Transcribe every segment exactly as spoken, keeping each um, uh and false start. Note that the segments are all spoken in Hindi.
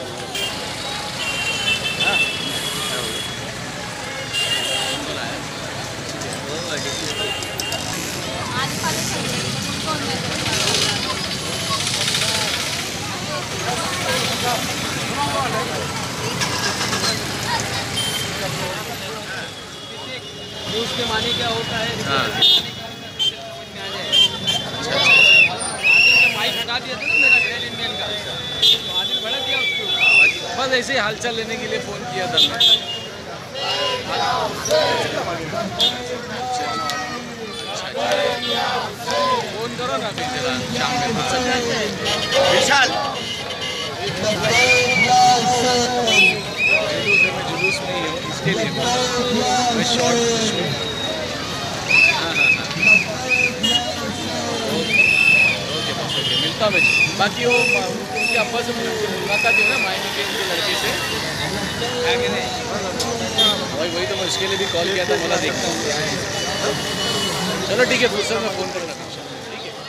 न्यूज़ के माने क्या होता है, माइक हटा दिया था ना मेरा ग्रैंड इंडियन का, तो आदिल भड़क गया उसके ऊपर। बस ऐसे ही हालचाल लेने के लिए फ़ोन किया था मैं। फ़ोन करो ना फिर जरा शाम में विशाल जुलूस में ही हूँ, इसके लिए मैं शॉर्ट हाँ हाँ हाँ ओके बस ओके मिलता मैं। बाकी वो उनके अब्बा से मुलाकात है ना मायने के उनके लड़के से आगे नहीं वही वही तो मैं उसके लिए भी कॉल किया था, बोला देखता हूँ। चलो ठीक है फुर्सत में फ़ोन करूँगा ठीक है।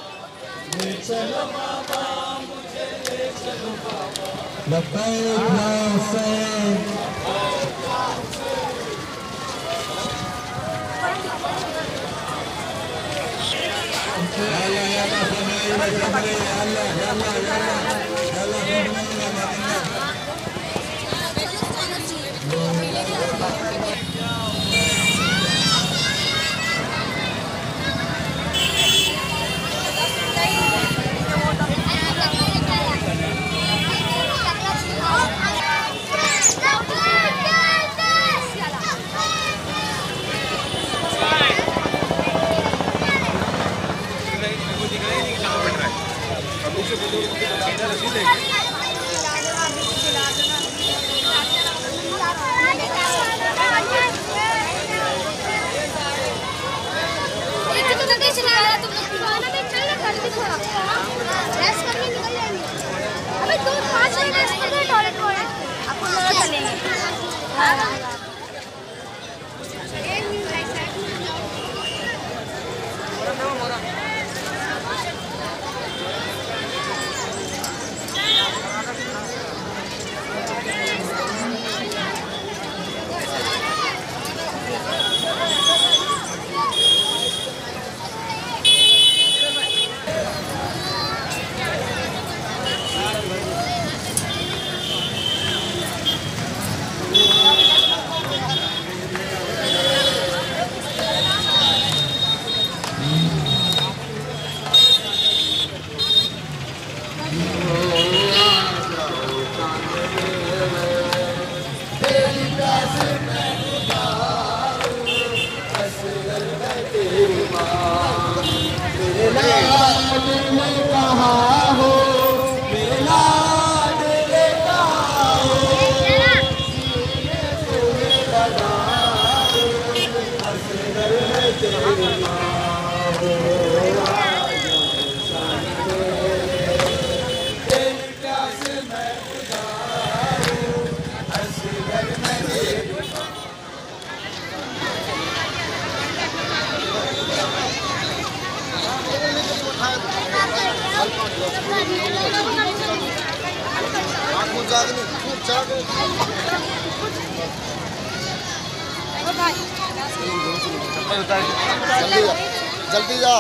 जल्दी जा।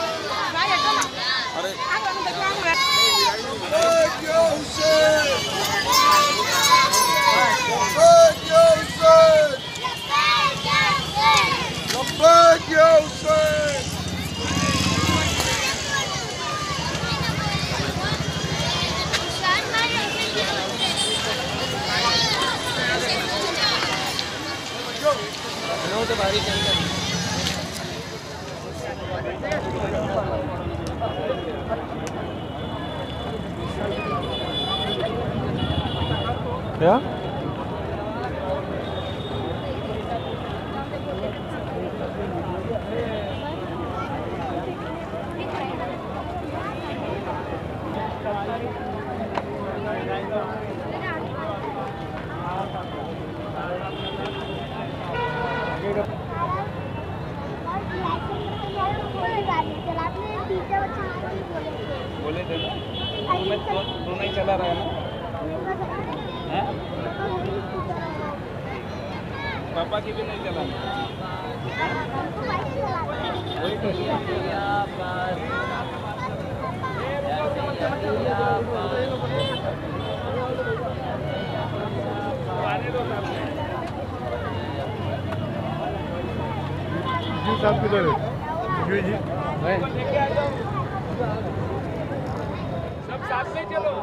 अरे तो बारी क्या बोले थे ना, दोनों ही चला रहा है ना। पापा की भी नहीं चला। जी साहब किधर है? जी जी सब साथ में चलो।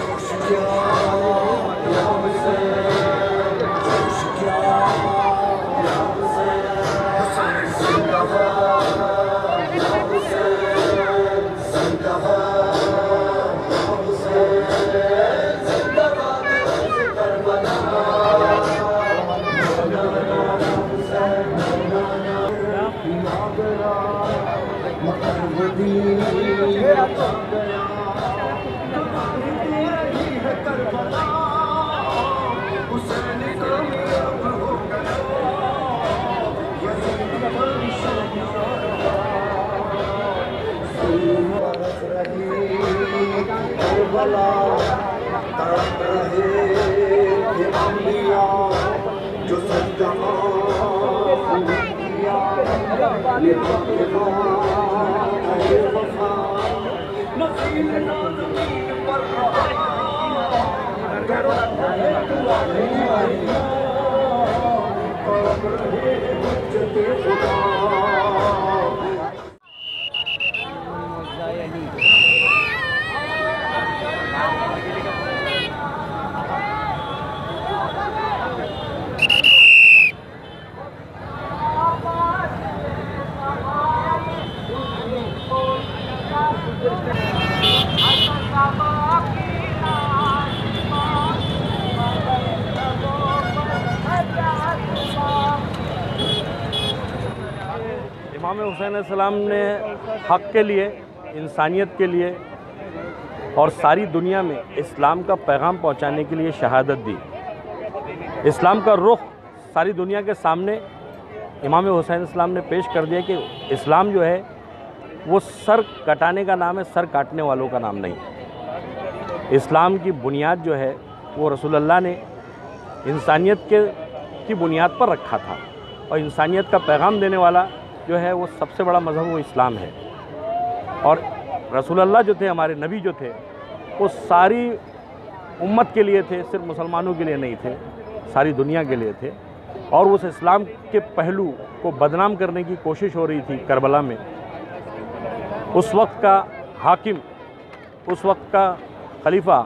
इमाम हुसैन अलैहिस्सलाम ने हक़ के लिए, इंसानियत के लिए और सारी दुनिया में इस्लाम का पैगाम पहुंचाने के लिए शहादत दी। इस्लाम का रुख सारी दुनिया के सामने इमाम हुसैन अलैहिस्सलाम ने पेश कर दिया कि इस्लाम जो है वो सर कटाने का नाम है, सर काटने वालों का नाम नहीं। इस्लाम की बुनियाद जो है वो रसूलुल्लाह ने इंसानियत के की बुनियाद पर रखा था और इंसानियत का पैगाम देने वाला जो है वो सबसे बड़ा मज़हब वो इस्लाम है। और रसूलुल्लाह जो थे, हमारे नबी जो थे, वो सारी उम्मत के लिए थे, सिर्फ मुसलमानों के लिए नहीं थे, सारी दुनिया के लिए थे। और उस इस्लाम के पहलू को बदनाम करने की कोशिश हो रही थी करबला में। उस वक्त का हाकिम, उस वक्त का खलीफा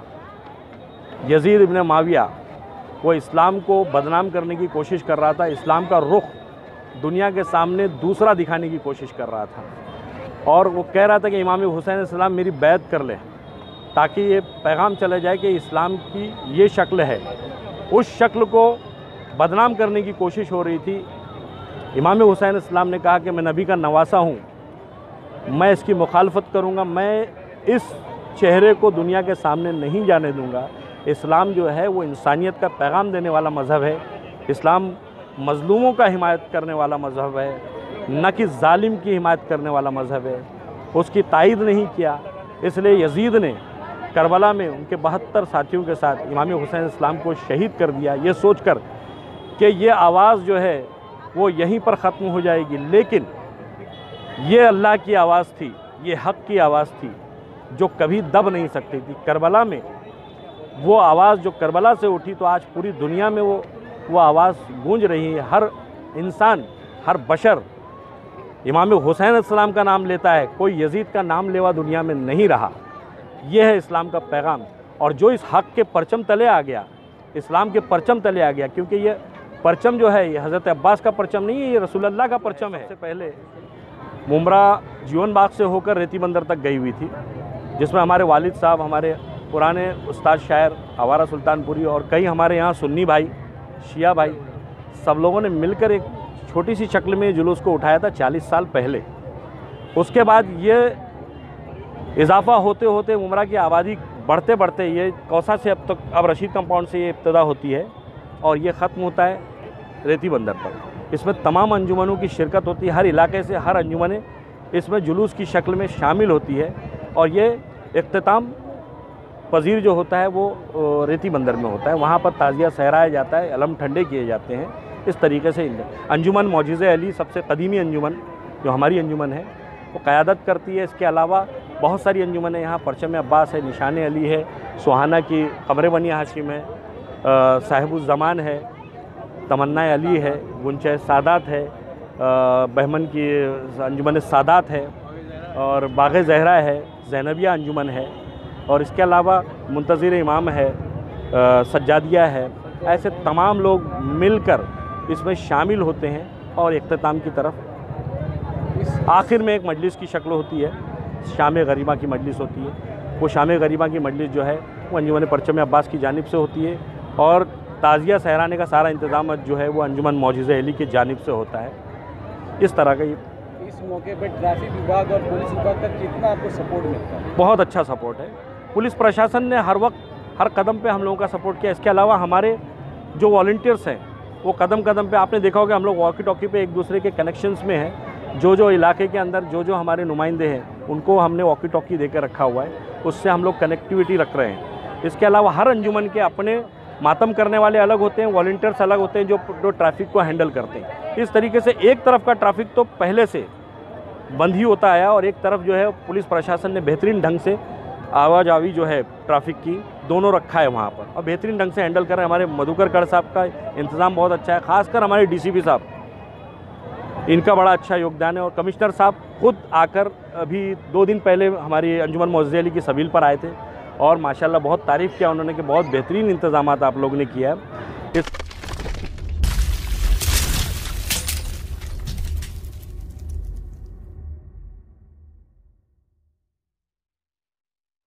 यजीद इब्न माविया, वो इस्लाम को बदनाम करने की कोशिश कर रहा था, इस्लाम का रुख दुनिया के सामने दूसरा दिखाने की कोशिश कर रहा था। और वो कह रहा था कि इमाम हुसैन अलैहिस्सलाम मेरी बैत कर ले, ताकि ये पैगाम चला जाए कि इस्लाम की ये शक्ल है। उस शक्ल को बदनाम करने की कोशिश हो रही थी। इमाम हुसैन अलैहिस्सलाम ने कहा कि मैं नबी का नवासा हूँ, मैं इसकी मुखालफत करूँगा, मैं इस चेहरे को दुनिया के सामने नहीं जाने दूँगा। इस्लाम जो है वो इंसानियत का पैगाम देने वाला मज़हब है। इस्लाम मज़लूमों का हिमायत करने वाला मज़हब है, न कि जालिम की हिमायत करने वाला मज़हब है। उसकी तायीद नहीं किया, इसलिए यजीद ने करबला में उनके बहत्तर साथियों के साथ इमाम हुसैन इस्लाम को शहीद कर दिया, ये सोचकर कि ये आवाज़ जो है वो यहीं पर ख़त्म हो जाएगी। लेकिन ये अल्लाह की आवाज़ थी, ये हक़ की आवाज़ थी जो कभी दब नहीं सकती थी। करबला में वो आवाज़ जो करबला से उठी तो आज पूरी दुनिया में वो वो आवाज़ गूंज रही है। हर इंसान, हर बशर इमाम हुसैन अलैहिस्सलाम का नाम लेता है, कोई यजीद का नाम लेवा दुनिया में नहीं रहा। ये है इस्लाम का पैगाम। और जो इस हक़ के परचम तले आ गया, इस्लाम के परचम तले आ गया, क्योंकि ये परचम जो है ये हज़रत अब्बास का परचम नहीं है, ये रसूलुल्लाह का परचम है। इससे पहले मुमरा जीवन बाग से होकर रेती बंदर तक गई हुई थी, जिसमें हमारे वालिद साहब, हमारे पुराने उस्ताद शायर आवारा सुल्तानपुरी और कई हमारे यहाँ सुन्नी भाई, शिया भाई, सब लोगों ने मिलकर एक छोटी सी शक्ल में जुलूस को उठाया था चालीस साल पहले। उसके बाद ये इजाफा होते होते मुमरा की आबादी बढ़ते बढ़ते ये कौसा से अब तक अब रशीद कंपाउंड से ये इब्तदा होती है और ये ख़त्म होता है रेती बंदर पर। इसमें तमाम अंजुमनों की शिरकत होती है, हर इलाके से हर अंजुमनें इसमें जुलूस की शक्ल में शामिल होती है और ये इख्तिताम पजीर जो होता है वो रेती बंदर में होता है, वहाँ पर ताज़िया सहराया जाता है, अलम ठंडे किए जाते हैं। इस तरीके से अंजुमन मौजिज़े अली सबसे कदीमी अंजुमन जो हमारी अंजुमन है वो क़यादत करती है। इसके अलावा बहुत सारी अंजुमन है यहाँ, परचम अब्बास है, निशान अली है, सुहाना की क़मर बनी हाशिम है, साहिबुज़्ज़मान है, तमन्ना अली है, गुंचे सादात है, बहमन की अंजुमन सादात है और बाग़ ज़हरा है, ज़ैनबिया अंजुमन है और इसके अलावा मुंतज़िर इमाम है, सज्जादिया है। ऐसे तमाम लोग मिलकर इसमें शामिल होते हैं और इख्तिताम की तरफ आखिर में एक मजलिस की शक्ल होती है, शाम गरीबा की मजलिस होती है। वो शाम गरीबा की मजलिस जो है वो अंजुमन परचम अब्बास की जानिब से होती है और ताज़िया सहराने का सारा इंतज़ाम जो है वो अंजुमन मौजिज़े अली की जानिब से होता है। इस तरह का ये इस मौके पर ट्रैफिक विभाग और पुलिस विभाग का कितना आपको सपोर्ट मिलता है? बहुत अच्छा सपोर्ट है। पुलिस प्रशासन ने हर वक्त हर कदम पे हम लोगों का सपोर्ट किया। इसके अलावा हमारे जो वॉलंटियर्स हैं वो कदम कदम पे, आपने देखा होगा हम लोग वॉकी टॉकी पे एक दूसरे के कनेक्शंस में हैं। जो जो इलाके के अंदर जो जो हमारे नुमाइंदे हैं उनको हमने वॉकी टॉकी देकर रखा हुआ है, उससे हम लोग कनेक्टिविटी रख रहे हैं। इसके अलावा हर अंजुमन के अपने मातम करने वाले अलग होते हैं, वॉलंटियर्स अलग होते हैं जो जो ट्रैफिक को हैंडल करते हैं। इस तरीके से एक तरफ का ट्रैफिक तो पहले से बंद ही होता आया और एक तरफ जो है पुलिस प्रशासन ने बेहतरीन ढंग से आवाजावी जो है ट्रैफिक की दोनों रखा है वहाँ पर और बेहतरीन ढंग से हैंडल कर रहे हैं। हमारे मधुकर कड़ साहब का इंतज़ाम बहुत अच्छा है, ख़ासकर हमारे डीसीपी साहब, इनका बड़ा अच्छा योगदान है। और कमिश्नर साहब खुद आकर अभी दो दिन पहले हमारी अंजुमन मौजिज़े अली की सबील पर आए थे और माशाल्लाह बहुत तारीफ़ किया उन्होंने कि बहुत बेहतरीन इंतज़ामात आप लोगों ने किया है।